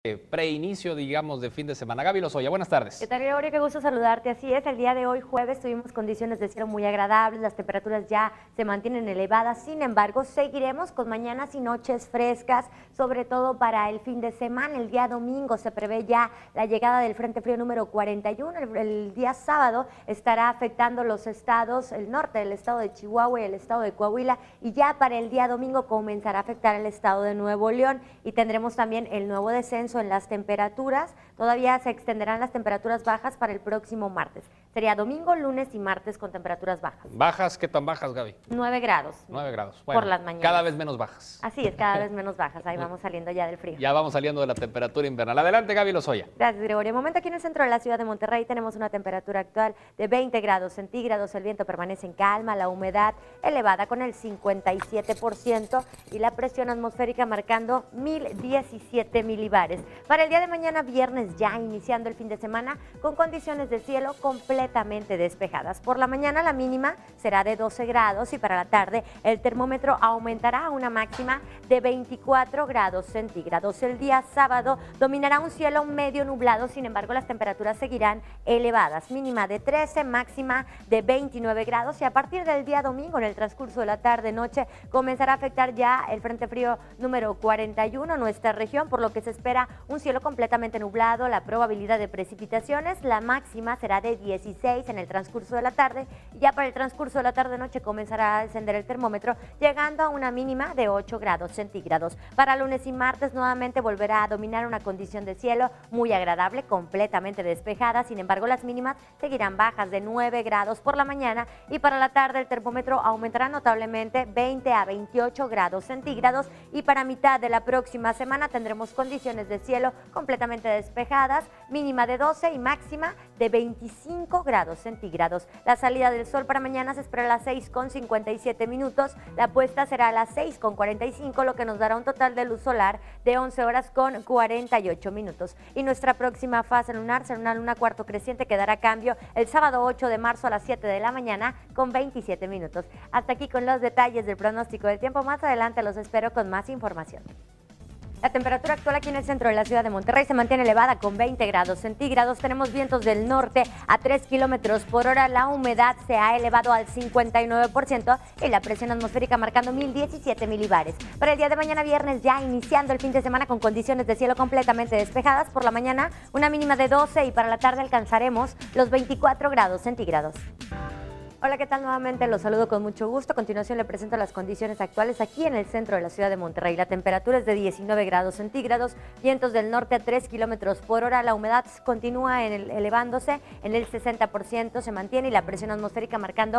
preinicio, digamos, de fin de semana. Gaby Lozoya, buenas tardes. ¿Qué tal, Gregorio? Qué gusto saludarte. Así es, el día de hoy, jueves, tuvimos condiciones de cielo muy agradables, las temperaturas ya se mantienen elevadas, sin embargo, seguiremos con mañanas y noches frescas, sobre todo para el fin de semana. El día domingo se prevé ya la llegada del Frente Frío número 41, el día sábado estará afectando los estados, el norte del estado de Chihuahua y el estado de Coahuila, y ya para el día domingo comenzará a afectar el estado de Nuevo León, y tendremos también el nuevo descenso en las temperaturas. Todavía se extenderán las temperaturas bajas para el próximo martes. Sería domingo, lunes y martes con temperaturas bajas. ¿Bajas? ¿Qué tan bajas, Gaby? 9 grados. 9 grados. Bueno, por las mañanas. Cada vez menos bajas. Así es, cada vez menos bajas. Ahí vamos saliendo ya del frío. Ya vamos saliendo de la temperatura invernal. Adelante, Gaby Lozoya. Gracias, Gregorio. De momento aquí en el centro de la ciudad de Monterrey tenemos una temperatura actual de 20 grados centígrados. El viento permanece en calma, la humedad elevada con el 57% y la presión atmosférica marcando 1017 milibares. Para el día de mañana, viernes, ya iniciando el fin de semana, con condiciones de cielo completamente despejadas. Por la mañana la mínima será de 12 grados y para la tarde el termómetro aumentará a una máxima de 24 grados centígrados. El día sábado dominará un cielo medio nublado, sin embargo las temperaturas seguirán elevadas, mínima de 13, máxima de 29 grados, y a partir del día domingo, en el transcurso de la tarde-noche, comenzará a afectar ya el Frente Frío número 41 nuestra región, por lo que se espera un cielo completamente nublado, la probabilidad de precipitaciones, la máxima será de 16 en el transcurso de la tarde, y ya para el transcurso de la tarde-noche comenzará a descender el termómetro, llegando a una mínima de 8 grados centígrados. Para lunes y martes nuevamente volverá a dominar una condición de cielo muy agradable, completamente despejada, sin embargo las mínimas seguirán bajas de 9 grados por la mañana, y para la tarde el termómetro aumentará notablemente 20 a 28 grados centígrados, y para mitad de la próxima semana tendremos condiciones de cielo completamente despejadas, mínima de 12 y máxima de 25 grados centígrados. La salida del sol para mañana se espera a las 6:57 minutos, la puesta será a las 6:45, lo que nos dará un total de luz solar de 11 horas con 48 minutos. Y nuestra próxima fase lunar será una luna cuarto creciente que dará cambio el sábado 8 de marzo a las 7 de la mañana con 27 minutos. Hasta aquí con los detalles del pronóstico del tiempo. Más adelante los espero con más información. La temperatura actual aquí en el centro de la ciudad de Monterrey se mantiene elevada con 20 grados centígrados. Tenemos vientos del norte a 3 kilómetros por hora. La humedad se ha elevado al 59% y la presión atmosférica marcando 1017 milibares. Para el día de mañana, viernes, ya iniciando el fin de semana con condiciones de cielo completamente despejadas. Por la mañana, una mínima de 12 y para la tarde alcanzaremos los 24 grados centígrados. Hola, ¿qué tal? Nuevamente los saludo con mucho gusto. A continuación le presento las condiciones actuales aquí en el centro de la ciudad de Monterrey. La temperatura es de 19 grados centígrados, vientos del norte a 3 kilómetros por hora, la humedad continúa elevándose en el 60%, se mantiene, y la presión atmosférica marcando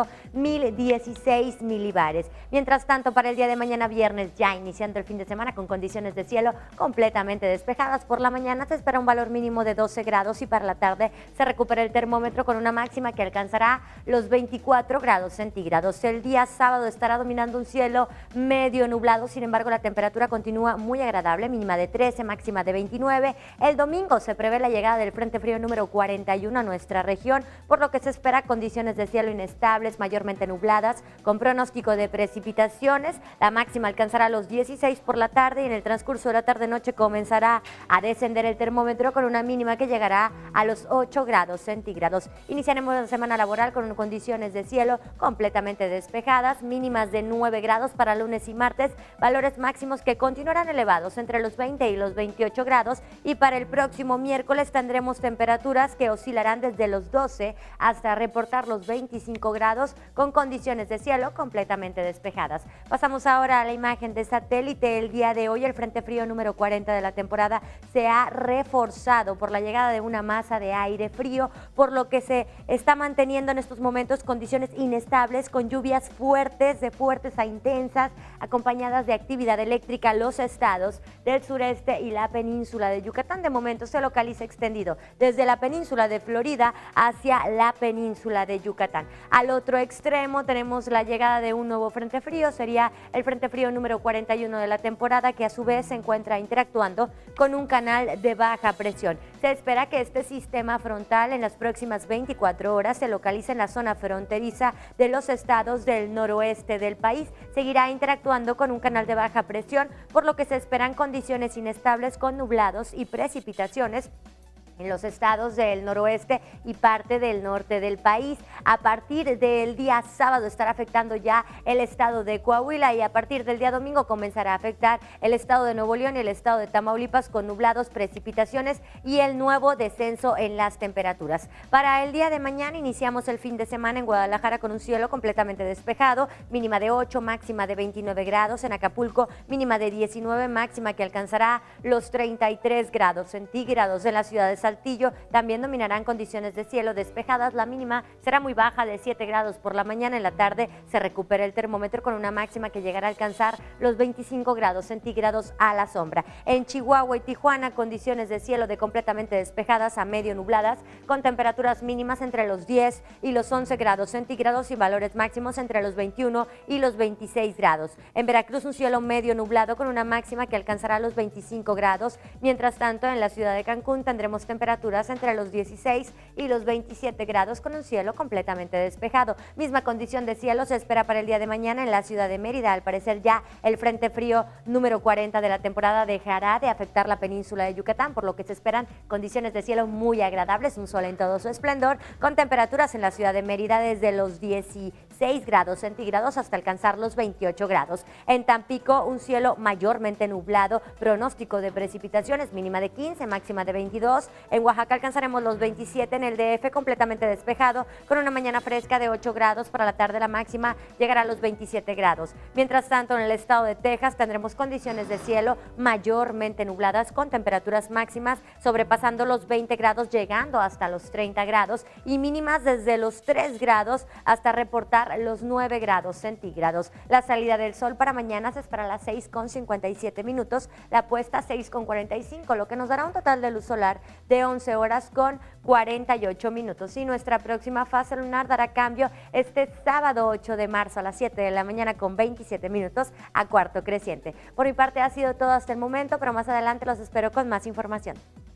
1016 milibares. Mientras tanto, para el día de mañana, viernes, ya iniciando el fin de semana con condiciones de cielo completamente despejadas. Por la mañana se espera un valor mínimo de 12 grados y para la tarde se recupera el termómetro con una máxima que alcanzará los 24 grados centígrados. El día sábado estará dominando un cielo medio nublado, sin embargo la temperatura continúa muy agradable, mínima de 13, máxima de 29. El domingo se prevé la llegada del Frente Frío número 41 a nuestra región, por lo que se espera condiciones de cielo inestables, mayormente nubladas, con pronóstico de precipitaciones. La máxima alcanzará los 16 por la tarde y en el transcurso de la tarde-noche comenzará a descender el termómetro con una mínima que llegará a los 8 grados centígrados. Iniciaremos la semana laboral con condiciones de cielo completamente despejadas, mínimas de 9 grados para lunes y martes, valores máximos que continuarán elevados entre los 20 y los 28 grados, y para el próximo miércoles tendremos temperaturas que oscilarán desde los 12 hasta reportar los 25 grados con condiciones de cielo completamente despejadas. Pasamos ahora a la imagen de satélite. El día de hoy el Frente Frío número 40 de la temporada se ha reforzado por la llegada de una masa de aire frío, por lo que se está manteniendo en estos momentos condiciones inestables con lluvias fuertes, de fuertes a intensas, acompañadas de actividad eléctrica. Los estados del sureste y la península de Yucatán de momento se localiza extendido desde la península de Florida hacia la península de Yucatán. Al otro extremo tenemos la llegada de un nuevo frente frío, sería el Frente Frío número 41 de la temporada, que a su vez se encuentra interactuando con un canal de baja presión. Se espera que este sistema frontal en las próximas 24 horas se localice en la zona fronteriza fronteriza de los estados del noroeste del país. Seguirá interactuando con un canal de baja presión, por lo que se esperan condiciones inestables con nublados y precipitaciones en los estados del noroeste y parte del norte del país. A partir del día sábado estará afectando ya el estado de Coahuila y a partir del día domingo comenzará a afectar el estado de Nuevo León y el estado de Tamaulipas con nublados, precipitaciones y el nuevo descenso en las temperaturas. Para el día de mañana iniciamos el fin de semana en Guadalajara con un cielo completamente despejado, mínima de 8, máxima de 29 grados. En Acapulco, mínima de 19, máxima que alcanzará los 33 grados centígrados. En la ciudad de Saltillo también dominarán condiciones de cielo despejadas. La mínima será muy baja de 7 grados por la mañana. En la tarde se recupera el termómetro con una máxima que llegará a alcanzar los 25 grados centígrados a la sombra. En Chihuahua y Tijuana, condiciones de cielo de completamente despejadas a medio nubladas, con temperaturas mínimas entre los 10 y los 11 grados centígrados y valores máximos entre los 21 y los 26 grados. En Veracruz, un cielo medio nublado con una máxima que alcanzará los 25 grados. Mientras tanto, en la ciudad de Cancún tendremos temperaturas entre los 16 y los 27 grados con un cielo completamente despejado. Misma condición de cielo se espera para el día de mañana en la ciudad de Mérida. Al parecer ya el frente frío número 40 de la temporada dejará de afectar la península de Yucatán, por lo que se esperan condiciones de cielo muy agradables, un sol en todo su esplendor, con temperaturas en la ciudad de Mérida desde los 16 grados centígrados hasta alcanzar los 28 grados. En Tampico, un cielo mayormente nublado, pronóstico de precipitaciones, mínima de 15, máxima de 22. En Oaxaca alcanzaremos los 27, en el DF completamente despejado, con una mañana fresca de 8 grados, para la tarde la máxima llegará a los 27 grados. Mientras tanto, en el estado de Texas tendremos condiciones de cielo mayormente nubladas, con temperaturas máximas sobrepasando los 20 grados, llegando hasta los 30 grados, y mínimas desde los 3 grados hasta reportar los 9 grados centígrados. La salida del sol para mañana se espera a las 6:57 minutos, la puesta 6:45, lo que nos dará un total de luz solar de 11 horas con 48 minutos. Y nuestra próxima fase lunar dará cambio este sábado 8 de marzo a las 7 de la mañana con 27 minutos a cuarto creciente. Por mi parte ha sido todo hasta el momento, pero más adelante los espero con más información.